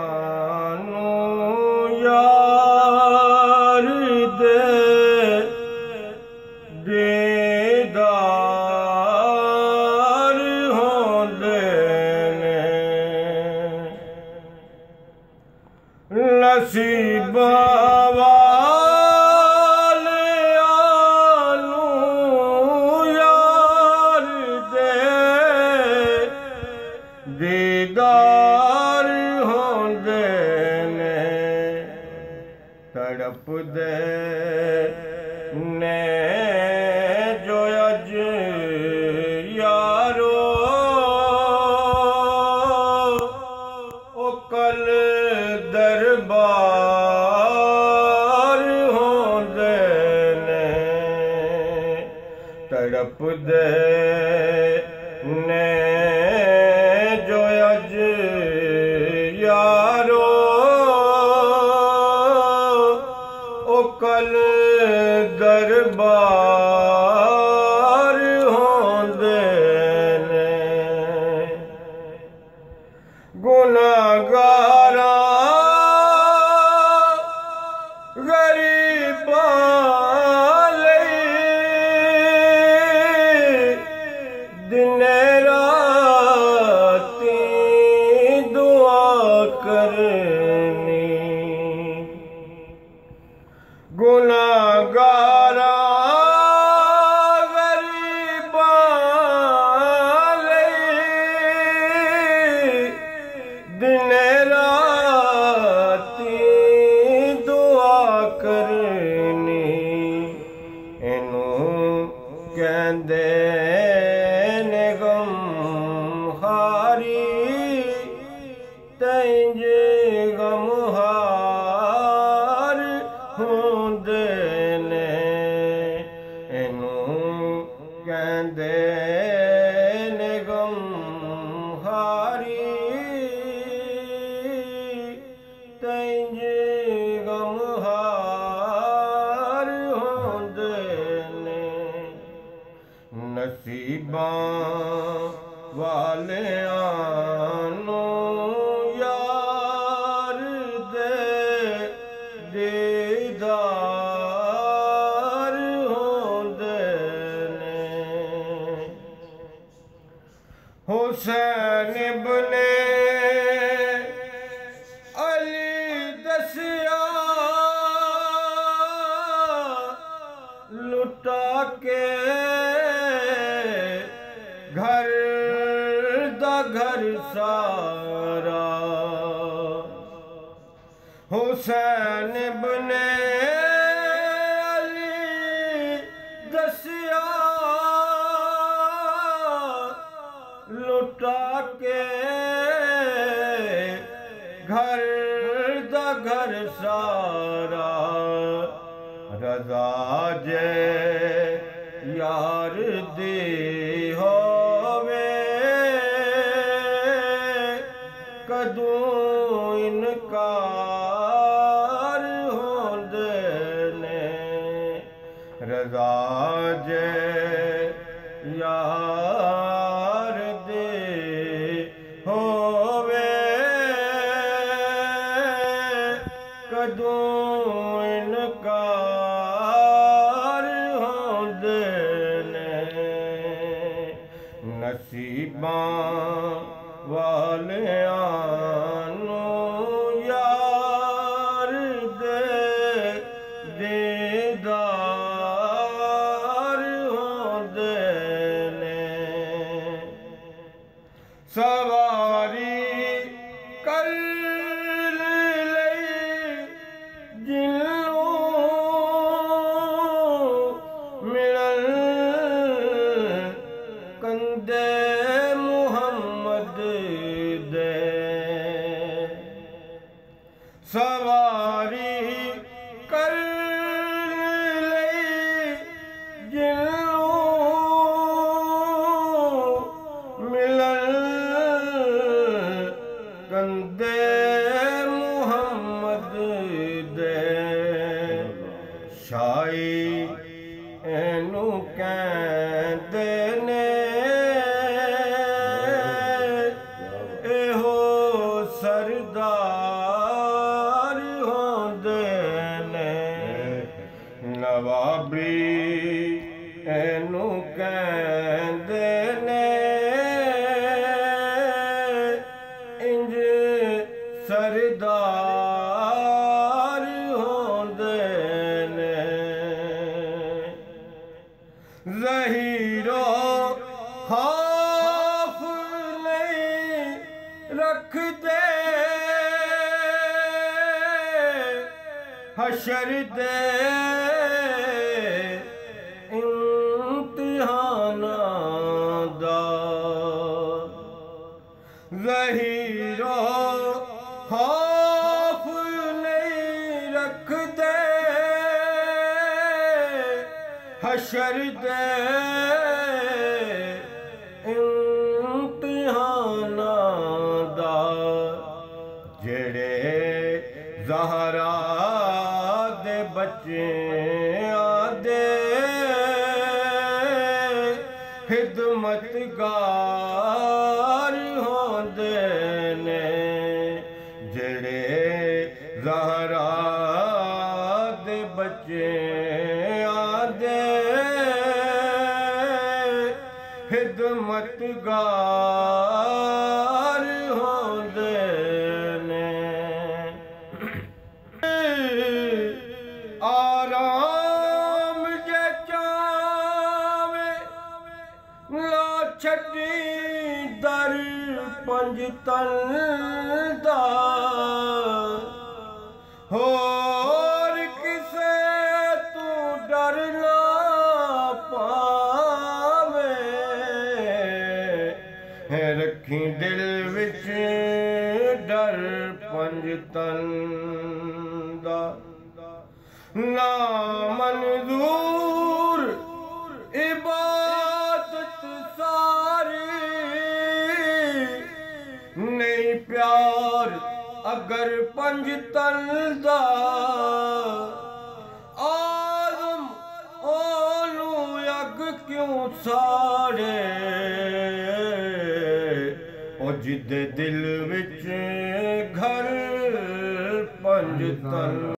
नू यार दे दीदार होंदे ने नसीबा दीदार होंदे ने तड़प दे ने जो अज यारो ओ कल दरबार होंदे ने तड़प दे ने यारो ओ कल दरबार होंदे ने गुनाहगारा गरीबा लई दिने करनी गुनाहगारा गरीबा लई दिन राती दुआ करनी इनू कहंदे ने गमहारी तंजे गमहार होंदे ने इनू कहंदे ने गमहारी तंजे गमहार होंदे ने नसीबां वाले दीदार होंदे ने हुसैन इब्ने अली दसिया लुटा के घर दा घर सारा हुसैन इब्ने अली दसिया लुटा के घर दा घर सारा रज़ा जे यार दी होवे कदूं इनकार होंदे ने रज़ा जे यार दे होवे कदूं इनकार होंदे ने नसीबां वालियां नू यार दे दीदार होंदे ने सवारी कर लई जिन्नू मिलन कंदे सवारी कर लई जिन्नू मिलन कंदे मुहम्मद दे शाही एनू कहंदे ने एहो सर सरदार होंदे ने नवाबी एनू कहंदे ने इंज सरदार होंदे ने ज़हीरो खौफ नहीं रखदे हशर दे इम्तिहानां दा ज़हीरो खौफ नहीं रखदे हशर दे इम्तिहानां दा जेड़े ज़हरा दे बच्चे आदे खिदमतगार होंदे ने जेड़े ज़हरा दे बच्चे आदे खिदमतगार होंदे ने आराम जे चावे ला छड्डी दर पंजतन दा होर किसे तू डर ना पावे रखी दिल विच डर पंजतन दा ना मंजूर इबादत सारी नहीं प्यार अगर पंजतन दा आज़म ओनू अग क्यों साड़े ओ जिदे दिल विच घर पंजतन